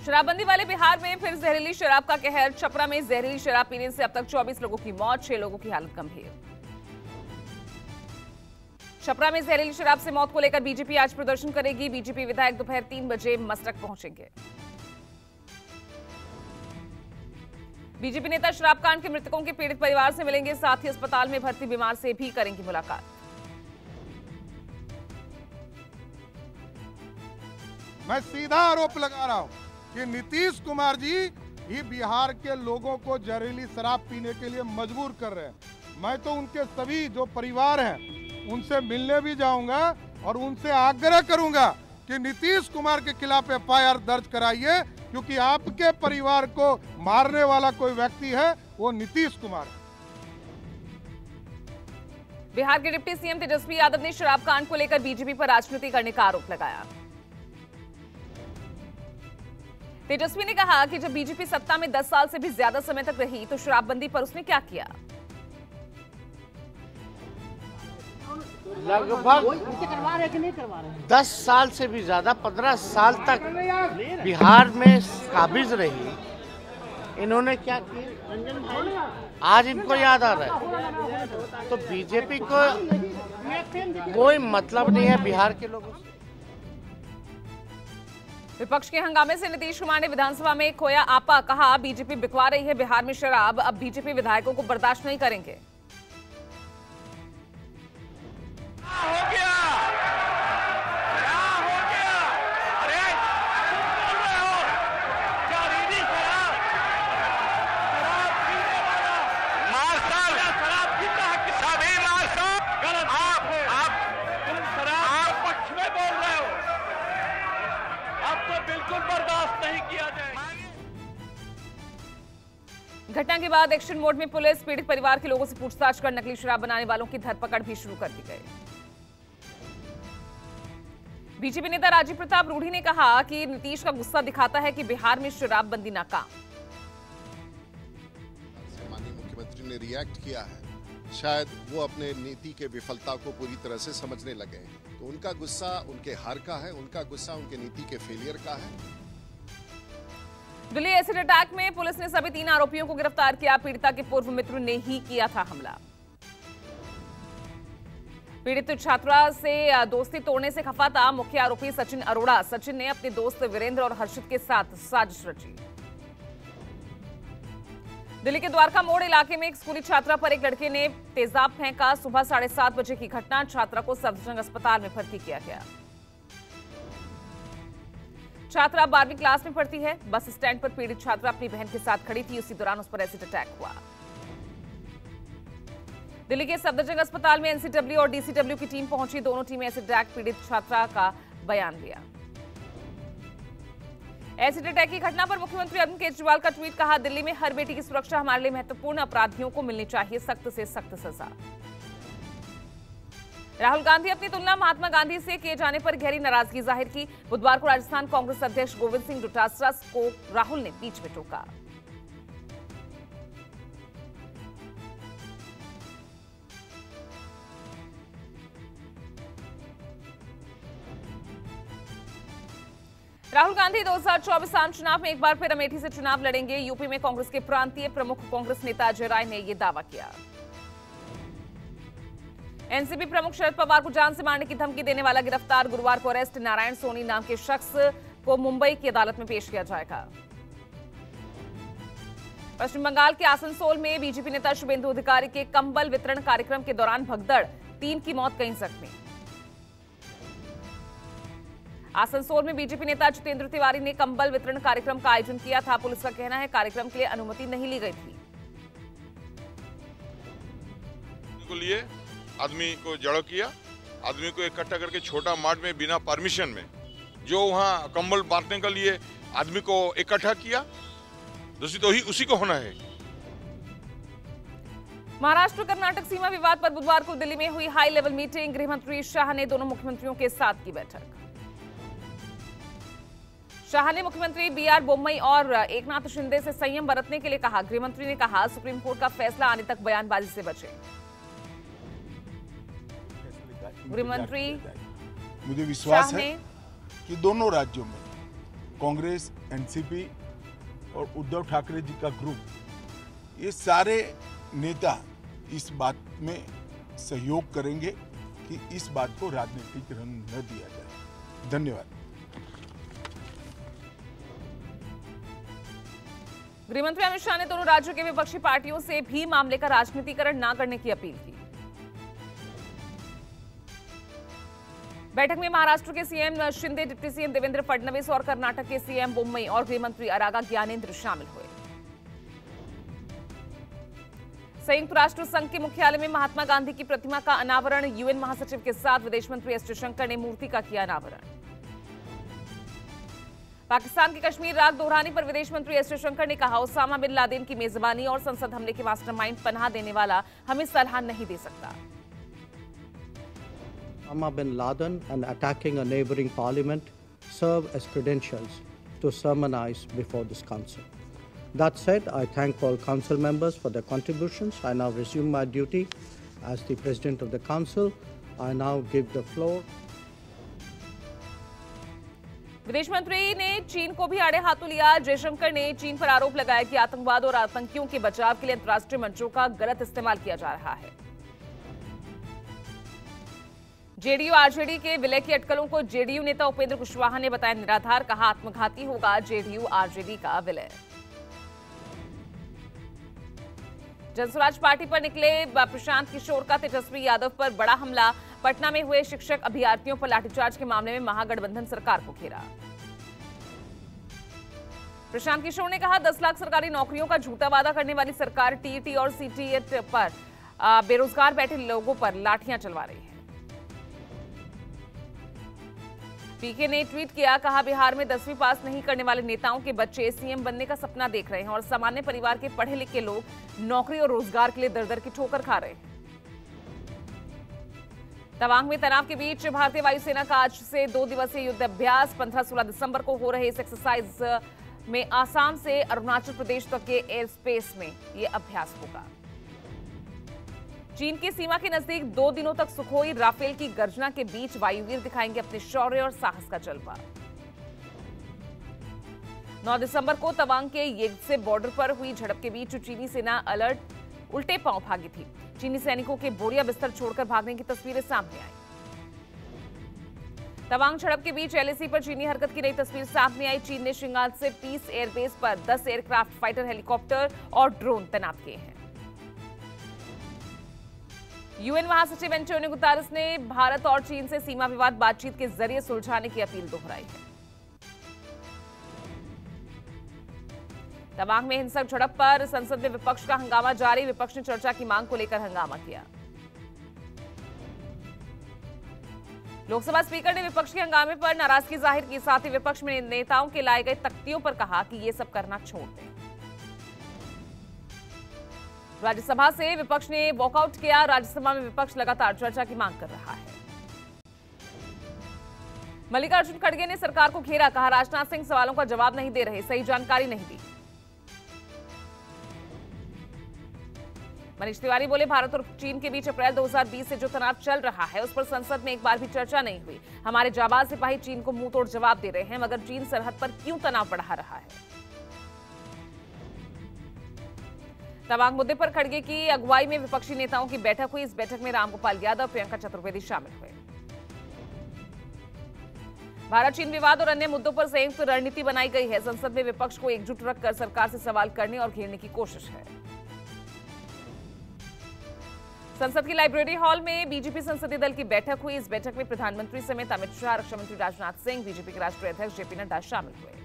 शराबबंदी वाले बिहार में फिर जहरीली शराब का कहर। छपरा में जहरीली शराब पीने से अब तक 24 लोगों की मौत, 6 लोगों की हालत गंभीर। छपरा में जहरीली शराब से मौत को लेकर बीजेपी आज प्रदर्शन करेगी। बीजेपी विधायक दोपहर 3 बजे मस्तक पहुंचेंगे। बीजेपी नेता शराब कांड के मृतकों के पीड़ित परिवार से मिलेंगे, साथ ही अस्पताल में भर्ती बीमार से भी करेंगे मुलाकात। मैं सीधा आरोप लगा रहा हूं कि नीतीश कुमार जी ही बिहार के लोगों को जहरीली शराब पीने के लिए मजबूर कर रहे हैं। मैं तो उनके सभी जो परिवार हैं उनसे मिलने भी जाऊंगा और उनसे आग्रह करूंगा कि नीतीश कुमार के खिलाफ एफआईआर दर्ज कराइए, क्योंकि आपके परिवार को मारने वाला कोई व्यक्ति है वो नीतीश कुमार है। बिहार के डिप्टी सीएम तेजस्वी यादव ने शराब कांड को लेकर बीजेपी पर राजनीति करने का आरोप लगाया। तेजस्वी ने कहा कि जब बीजेपी सत्ता में 10 साल से भी ज्यादा समय तक रही तो शराबबंदी पर उसने क्या किया। लगभग 10 साल से भी ज्यादा 15 साल तक बिहार में काबिज रही। इन्होंने क्या किया आज इनको याद आ रहा है। तो बीजेपी को कोई मतलब नहीं है बिहार के लोगों से। विपक्ष के हंगामे से नीतीश कुमार ने विधानसभा में खोया आपा। कहा बीजेपी बिकवा रही है बिहार में शराब, अब बीजेपी विधायकों को बर्दाश्त नहीं करेंगे। हो गया क्या हो गया? अरे बोल रहे हो जहरीली शराब पीने वाला मार्शल शराब पीता है कि सभी मार्शल गलत। आप शराब पक्ष में बोल रहे हो, अब तो बिल्कुल बर्दाश्त नहीं किया जाएगा। घटना के बाद एक्शन मोड में पुलिस पीड़ित परिवार के लोगों से पूछताछ कर नकली शराब बनाने वालों की धरपकड़ भी शुरू कर दी गई। बीजेपी नेता राजीव प्रताप रूढ़ी ने कहा कि नीतीश का गुस्सा दिखाता है कि बिहार में शराबबंदी नाकाम। माननीय मुख्यमंत्री ने रिएक्ट किया है, शायद वो अपने नीति के विफलता को पूरी तरह से समझने लगे हैं। तो उनका गुस्सा उनके हार का है, उनका गुस्सा उनके नीति के फेलियर का है। दिल्ली एसिड अटैक में पुलिस ने सभी 3 आरोपियों को गिरफ्तार किया। पीड़िता के पूर्व मित्र ने ही किया था हमला। पीड़ित छात्रा से दोस्ती तोड़ने से खफा था मुख्य आरोपी सचिन अरोड़ा। सचिन ने अपने दोस्त वीरेंद्र और हर्षित के साथ साजिश रची। दिल्ली के द्वारका मोड़ इलाके में एक स्कूली छात्रा पर एक लड़के ने तेजाब फेंका। सुबह 7:30 बजे की घटना। छात्रा को सफदरजंग अस्पताल में भर्ती किया गया। छात्रा 12वीं क्लास में पढ़ती है। बस स्टैंड पर पीड़ित छात्रा अपनी बहन के साथ खड़ी थी, उसी दौरान उस पर एसिड अटैक हुआ। दिल्ली के सफदरजंग अस्पताल में एनसीडब्ल्यू और डीसीडब्ल्यू की टीम पहुंची। दोनों टीमें एसिड अटैक पीड़ित छात्रा का बयान दिया। एसिड अटैक की घटना पर मुख्यमंत्री अरविंद केजरीवाल का ट्वीट। कहा दिल्ली में हर बेटी की सुरक्षा हमारे लिए महत्वपूर्ण, अपराधियों को मिलनी चाहिए सख्त से सख्त सजा। राहुल गांधी अपनी तुलना महात्मा गांधी से किए जाने पर गहरी नाराजगी जाहिर की। बुधवार को राजस्थान कांग्रेस अध्यक्ष गोविंद सिंह डोटासरा को राहुल ने बीच में टोका। राहुल गांधी 2024 आम चुनाव में एक बार फिर अमेठी से चुनाव लड़ेंगे। यूपी में कांग्रेस के प्रांतीय प्रमुख कांग्रेस नेता अजय राय ने यह दावा किया। एनसीपी प्रमुख शरद पवार को जान से मारने की धमकी देने वाला गिरफ्तार। गुरुवार को अरेस्ट नारायण सोनी नाम के शख्स को मुंबई की अदालत में पेश किया जाएगा। पश्चिम बंगाल के आसनसोल में बीजेपी नेता शुभेंदु अधिकारी के कंबल वितरण कार्यक्रम के दौरान भगदड़, 3 की मौत, कई जख्मी। आसनसोल में बीजेपी नेता जितेंद्र तिवारी ने कंबल वितरण कार्यक्रम का आयोजन किया था। पुलिस का कहना है कार्यक्रम के लिए अनुमति नहीं ली गई थी। लिए आदमी को जड़ो किया, आदमी को इकट्ठा करके छोटा मार्ट में बिना परमिशन में जो वहां कंबल बांटने के लिए आदमी को इकट्ठा किया, दोषी तो ही उसी को होना है। महाराष्ट्र कर्नाटक सीमा विवाद पर बुधवार को दिल्ली में हुई हाई लेवल मीटिंग। गृह मंत्री शाह ने दोनों मुख्यमंत्रियों के साथ की बैठक। शाह ने मुख्यमंत्री बीआर बोम्मई और एकनाथ शिंदे से संयम बरतने के लिए कहा। गृहमंत्री ने कहा सुप्रीम कोर्ट का फैसला आने तक बयानबाजी से बचें। गृहमंत्री मुझे विश्वास शाह है ने कि दोनों राज्यों में कांग्रेस, एनसीपी और उद्धव ठाकरे जी का ग्रुप, ये सारे नेता इस बात में सहयोग करेंगे कि इस बात को राजनीतिक रंग न दिया जाए। धन्यवाद। गृहमंत्री अमित शाह ने दोनों राज्यों के विपक्षी पार्टियों से भी मामले का राजनीतिकरण न करने की अपील की। बैठक में महाराष्ट्र के CM Shinde, deputy CM Devendra Fadnavis और कर्नाटक के सीएम बोम्मई और गृहमंत्री अरागा ज्ञानेंद्र शामिल हुए। संयुक्त राष्ट्र संघ के मुख्यालय में महात्मा गांधी की प्रतिमा का अनावरण। यूएन महासचिव के साथ विदेश मंत्री एस जयशंकर ने मूर्ति का किया अनावरण। पाकिस्तान की कश्मीर राग दोहराने पर विदेश मंत्री एस जयशंकर ने कहा, ओसामा बिन लादेन की मेजबानी और संसद हमले के मास्टरमाइंड पनाह देने वाला हमें सलाह नहीं दे सकता। Osama bin Laden and attacking a neighboring parliament serve as credentials to sermonize before this council. That said, I thank all council members for their contributions. I now resume my duty as the president of the council. I now give the floor. विदेश मंत्री ने चीन को भी आड़े हाथों लिया। जयशंकर ने चीन पर आरोप लगाया कि आतंकवाद और आतंकियों के बचाव के लिए अंतर्राष्ट्रीय मंचों का गलत इस्तेमाल किया जा रहा है। जेडीयू आरजेडी के विलय की अटकलों को जेडीयू नेता उपेंद्र कुशवाहा ने बताया निराधार। कहा, आत्मघाती होगा जेडीयू आरजेडी का विलय। जनस्वराज पार्टी पर निकले प्रशांत किशोर का तेजस्वी यादव पर बड़ा हमला। पटना में हुए शिक्षक अभ्यर्थियों पर लाठीचार्ज के मामले में महागठबंधन सरकार को घेरा। प्रशांत किशोर ने कहा, 10 लाख सरकारी नौकरियों का झूठा वादा करने वाली सरकार टीईटी और सीटीईटी पर बेरोजगार बैठे लोगों पर लाठियां चलवा रही है। पीके ने ट्वीट किया, कहा, बिहार में 10वीं पास नहीं करने वाले नेताओं के बच्चे सीएम बनने का सपना देख रहे हैं और सामान्य परिवार के पढ़े लिखे लोग नौकरी और रोजगार के लिए दर-दर की ठोकर खा रहे हैं। तवांग में तनाव के बीच भारतीय वायुसेना का आज से 2 दिवसीय युद्ध अभ्यास। 15-16 दिसंबर को हो रहे इस एक्सरसाइज में आसाम से अरुणाचल प्रदेश तक के एयर स्पेस में यह अभ्यास होगा। चीन की सीमा के नजदीक 2 दिनों तक सुखोई राफेल की गर्जना के बीच वायुवीर दिखाएंगे अपने शौर्य और साहस का जलवा। 9 दिसंबर को तवांग के येग्से बॉर्डर पर हुई झड़प के बीच चीनी सेना अलर्ट उल्टे पांव भागी थी। चीनी सैनिकों के बोरिया बिस्तर छोड़कर भागने की तस्वीरें सामने आई। तवांग झड़प के बीच एलएसी पर चीनी हरकत की नई तस्वीर सामने आई। चीन ने शिंगाल से पीस एयरबेस पर 10 एयरक्राफ्ट, फाइटर हेलीकॉप्टर और ड्रोन तैनात किए हैं। यूएन महासचिव एंटोनियो गुतेरेस ने भारत और चीन से सीमा विवाद बातचीत के जरिए सुलझाने की अपील दोहराई है। तवांग में हिंसक झड़प पर संसद में विपक्ष का हंगामा जारी। विपक्ष ने चर्चा की मांग को लेकर हंगामा किया। लोकसभा स्पीकर ने विपक्ष के हंगामे पर नाराजगी जाहिर की। साथ ही विपक्ष में नेताओं के लाए गए तख्तियों पर कहा कि ये सब करना छोड़ दें। राज्यसभा से विपक्ष ने वॉकआउट किया। राज्यसभा में विपक्ष लगातार चर्चा की मांग कर रहा है। मल्लिकार्जुन खड़गे ने सरकार को घेरा। कहा, राजनाथ सिंह सवालों का जवाब नहीं दे रहे, सही जानकारी नहीं दी। मनीष तिवारी बोले, भारत और चीन के बीच अप्रैल 2020 से जो तनाव चल रहा है उस पर संसद में एक बार भी चर्चा नहीं हुई। हमारे जाबाज सिपाही चीन को मुंह तोड़ जवाब दे रहे हैं, मगर चीन सरहद पर क्यों तनाव बढ़ा रहा है। तवांग मुद्दे पर खड़गे की अगुवाई में विपक्षी नेताओं की बैठक हुई। इस बैठक में रामगोपाल यादव, प्रियंका चतुर्वेदी शामिल हुए। भारत चीन विवाद और अन्य मुद्दों पर संयुक्त रणनीति बनाई गई है। संसद में विपक्ष को एकजुट रखकर सरकार से सवाल करने और घेरने की कोशिश है। संसद की लाइब्रेरी हॉल में बीजेपी संसदीय दल की बैठक हुई। इस बैठक में प्रधानमंत्री समेत अमित शाह, रक्षा मंत्री राजनाथ सिंह, बीजेपी के राष्ट्रीय अध्यक्ष जेपी नड्डा शामिल हुए।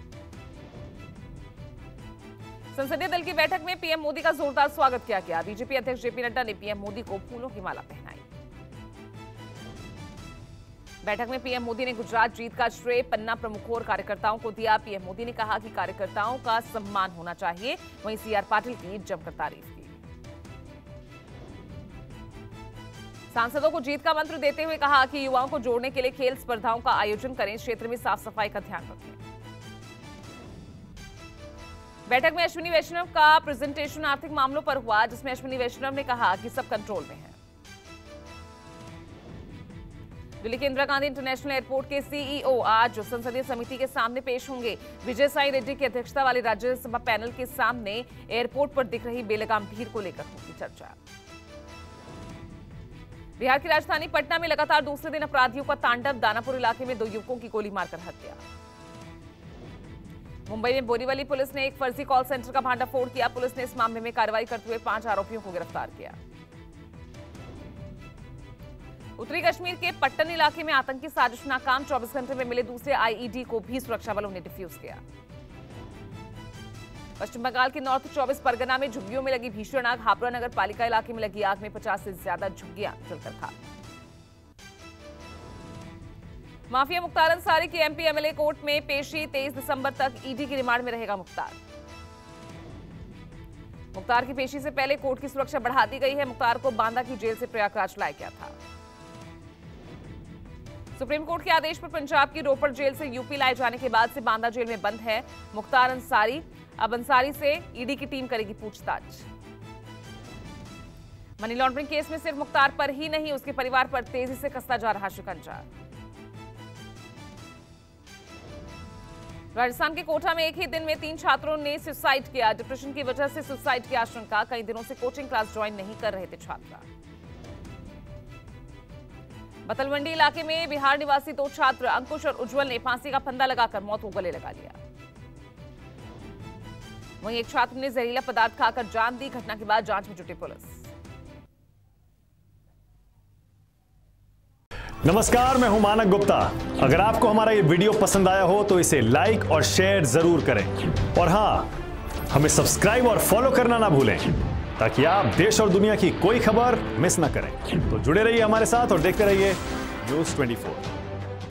संसदीय दल की बैठक में पीएम मोदी का जोरदार स्वागत किया गया। बीजेपी अध्यक्ष जेपी नड्डा ने पीएम मोदी को फूलों की माला पहनाई। बैठक में पीएम मोदी ने गुजरात जीत का श्रेय पन्ना प्रमुखों और कार्यकर्ताओं को दिया। पीएम मोदी ने कहा कि कार्यकर्ताओं का सम्मान होना चाहिए। वहीं सीआर पाटिल की जमकर तारीफ की। सांसदों को जीत का मंत्र देते हुए कहा कि युवाओं को जोड़ने के लिए खेल स्पर्धाओं का आयोजन करें, क्षेत्र में साफ सफाई का ध्यान रखें। बैठक में अश्विनी वैष्णव का प्रेजेंटेशन आर्थिक मामलों पर हुआ, जिसमें अश्विनी वैष्णव ने कहा कि सब कंट्रोल में है। दिल्ली के इंदिरा गांधी इंटरनेशनल एयरपोर्ट के सीईओ आज संसदीय समिति के सामने पेश होंगे। विजय साई रेड्डी की अध्यक्षता वाली राज्यसभा पैनल के सामने एयरपोर्ट पर दिख रही बेलगाम भीड़ को लेकर होगी चर्चा। बिहार की राजधानी पटना में लगातार दूसरे दिन अपराधियों का तांडव। दानापुर इलाके में 2 युवकों की गोली मारकर हत्या। मुंबई में बोरीवली पुलिस ने एक फर्जी कॉल सेंटर का भांडाफोड़ किया। पुलिस ने इस मामले में कार्रवाई करते हुए 5 आरोपियों को गिरफ्तार किया। उत्तरी कश्मीर के पट्टन इलाके में आतंकी साजिश नाकाम। 24 घंटे में मिले दूसरे आईईडी को भी सुरक्षा बलों ने डिफ्यूज किया। पश्चिम बंगाल के नॉर्थ 24 परगना में झुग्गियों में लगी भीषण आग। हापुड़ नगर पालिका इलाके में लगी आग में 50 से ज्यादा झुग्गियां जलकर खाक। माफिया मुख्तार अंसारी की एमपी एमएलए कोर्ट में पेशी। 23 दिसंबर तक ईडी की रिमांड में रहेगा मुख्तार। मुख्तार की पेशी से पहले कोर्ट की सुरक्षा बढ़ा दी गई है। मुख्तार को बांदा की जेल से प्रयागराज लाया गया था। सुप्रीम कोर्ट के आदेश पर पंजाब की रोपड़ जेल से यूपी लाए जाने के बाद से बांदा जेल में बंद है मुख्तार अंसारी। अब अंसारी से ईडी की टीम करेगी पूछताछ। मनी लॉन्ड्रिंग केस में सिर्फ मुख्तार पर ही नहीं, उसके परिवार पर तेजी से कसता जा रहा शिकंजा। राजस्थान के कोटा में एक ही दिन में 3 छात्रों ने सुसाइड किया। डिप्रेशन की वजह से सुसाइड की आशंका। कई दिनों से कोचिंग क्लास ज्वाइन नहीं कर रहे थे छात्र। बतलवंडी इलाके में बिहार निवासी 2 छात्र अंकुश और उज्जवल ने फांसी का फंदा लगाकर मौत को गले लगा लिया। वहीं एक छात्र ने जहरीला पदार्थ खाकर जान दी। घटना के बाद जांच में जुटी पुलिस। नमस्कार, मैं हूं मानक गुप्ता। अगर आपको हमारा ये वीडियो पसंद आया हो तो इसे लाइक और शेयर जरूर करें और हां, हमें सब्सक्राइब और फॉलो करना ना भूलें ताकि आप देश और दुनिया की कोई खबर मिस ना करें। तो जुड़े रहिए हमारे साथ और देखते रहिए न्यूज़ 24।